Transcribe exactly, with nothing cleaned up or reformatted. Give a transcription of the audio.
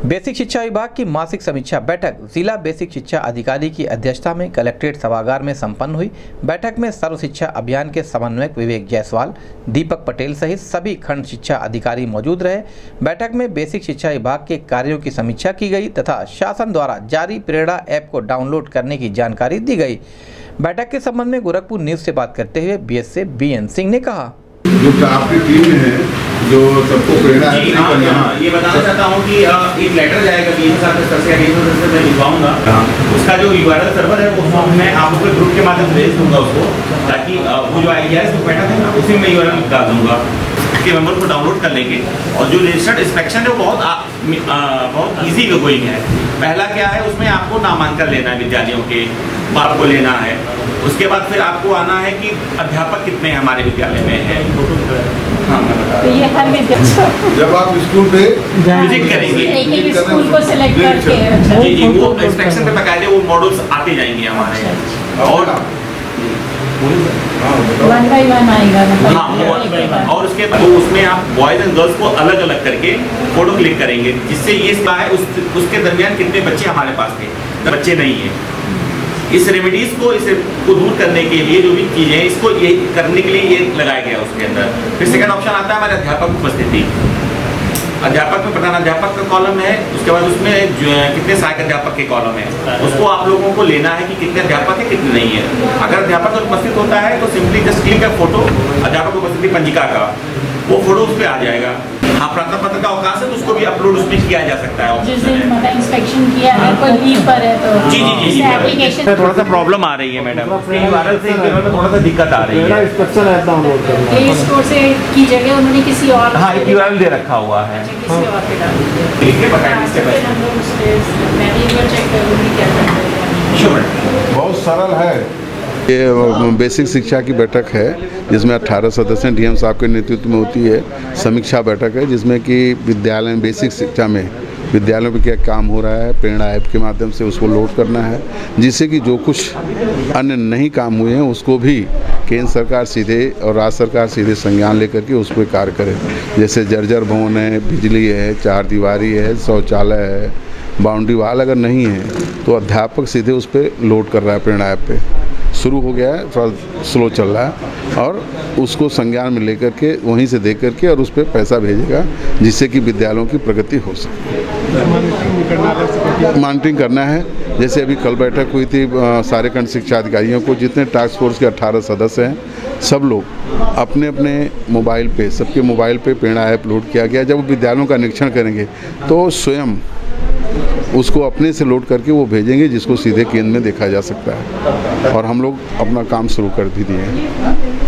Basic शिक्षा विभाग की मासिक समीक्षा बैठक जिला बेसिक शिक्षा अधिकारी की अध्यक्षता में कलेक्ट्रेट सभागार में संपन्न हुई। बैठक में सर्व शिक्षा अभियान के समन्वयक विवेक जायसवाल, दीपक पटेल सहित सभी खंड शिक्षा अधिकारी मौजूद रहे। बैठक में बेसिक शिक्षा विभाग के कार्यों की समीक्षा की गई तथा शासन द्वारा जारी प्रेरणा ऐप को डाउनलोड करने की जानकारी दी गई। बैठक के संबंध में गोरखपुर न्यूज से बात करते हुए बी एस से बी एन सिंह ने कहा, जो आपकी टीम है जो सबको प्रेरणा है, हाँ, ये बताना चाहता हूँ कि एक लेटर जाएगा बीएम साहब के स्तर से एडिशनल से मैं लिखवाऊंगा। उसका जो यूआरएल सर्वर है वो मैं आप लोग के ग्रुप के माध्यम से भेज दूंगा उसको, ताकि वो जो आइडिया है उसको बैठा है उसी में यूआरएल डाल दूंगा, उसके मेंबर को डाउनलोड कर लेंगे। और जो रजिस्टर्ड इंस्पेक्शन है वो बहुत आ, आ, बहुत ईजी गोइंग है। पहला क्या है, उसमें आपको नामांकन लेना है, विद्यालयों के बाप को लेना है। उसके बाद फिर आपको आना है कि अध्यापक कितने हमारे विद्यालय में है। हाँ, तो ये हर विद्यालय जब आप स्कूल पे विजिट करेंगे, एक एक स्कूल को सिलेक्ट करके जी जी वो इंस्पेक्शन पे बकायदे वो मॉडल्स आते जाएंगे हमारे, और वन बाई वन आएगा मतलब। हाँ, और उसके बाद तो उसमें आप बॉयज एंड गर्ल्स को अलग अलग करके फोटो क्लिक करेंगे, जिससे ये है उस, उसके दरमियान कितने बच्चे हमारे पास थे, बच्चे नहीं है। इस रेमेडीज को इसे को दूर करने के लिए जो भी चीजें इसको ये करने के लिए ये लगाया गया उसके अंदर। फिर सेकंड ऑप्शन आता है हमारे अध्यापक उपस्थिति। अध्यापक में प्रधान अध्यापक का कॉलम है, उसके बाद उसमें कितने सहायक अध्यापक के कॉलम है, उसको आप लोगों को लेना है कि कितने अध्यापक है कितने नहीं है। अगर अध्यापक उपस्थित होता है तो सिंपली जस्ट क्लिक है फोटो अध्यापक उपस्थिति पंजिका का, वो फोटो उस पर आ जाएगा। हाँ, प्रार्थना पत्र का अवकाश है तो उसको भी अपलोड उसमें किया जा सकता है। जिस दिन मतलब इंस्पेक्शन किया है कोई लीव पर है तो जी जी जी एप्लीकेशन थोड़ा सा प्रॉब्लम आ रही है मैडम, यूआरएल से थोड़ा सा दिक्कत आ रही है। इंस्पेक्शन ऐप डाउनलोड करना प्ले स्टोर से की जगह उन्होंने किसी और हाँ एक यूआरएल दे रखा हुआ है, किसी और पे डाल दिया। ठीक है, बताइए इसके बाद मैं भी एक बार चेक करूंगी क्या करना है। बहुत सरल है। ये बेसिक शिक्षा की बैठक है जिसमें अठारह सदस्य डीएम साहब के नेतृत्व में होती है। समीक्षा बैठक है जिसमें कि विद्यालय में बेसिक शिक्षा में विद्यालयों में क्या काम हो रहा है, प्रेरणा ऐप के माध्यम से उसको लोड करना है, जिससे कि जो कुछ अन्य नहीं काम हुए हैं उसको भी केंद्र सरकार सीधे और राज्य सरकार सीधे संज्ञान लेकर के उस पर कार्य करे। जैसे जर्जर भवन है, बिजली है, चार दीवारी है, शौचालय है, बाउंड्री वाल अगर नहीं है तो अध्यापक सीधे उस पर लोड कर रहा है। प्रेरणा ऐप पे शुरू हो गया है, थोड़ा स्लो चल रहा है, और उसको संज्ञान में लेकर के वहीं से दे करके और उस पर पैसा भेजेगा, जिससे कि विद्यालयों की प्रगति हो सके। मॉनिटरिंग करना है। जैसे अभी कल बैठक हुई थी सारे खंड शिक्षा अधिकारियों को, जितने टास्क फोर्स के अठारह सदस्य हैं सब लोग अपने अपने मोबाइल पे, सबके मोबाइल पे प्रेरणा ऐप लोड किया गया। जब वो विद्यालयों का निरीक्षण करेंगे तो स्वयं उसको अपने से लोड करके वो भेजेंगे, जिसको सीधे केंद्र में देखा जा सकता है। और हम लोग अपना काम शुरू कर भी दिए हैं।